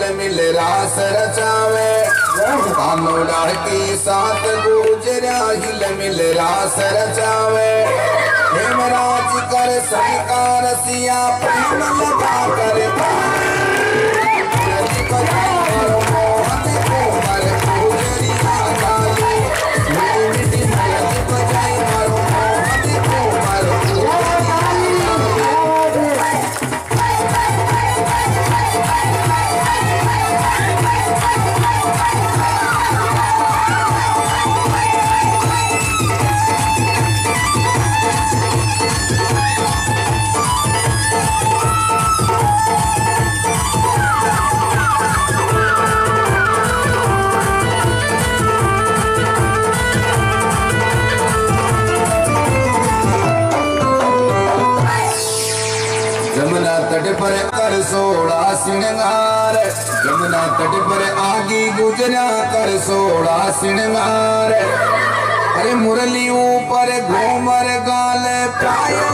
हिल मिल रास रचावे कानोड़ा की साथ गुजरा हिल मिल रास रचावे हेमराज कर सरकार सिया प्रेम लगा कर जमुना तट पर कर सोड़ा सिंगार जमुना तट पर आगी गुजरा कर सोड़ा सिंगार अरे मुरली ऊपर घूमर गाल पाया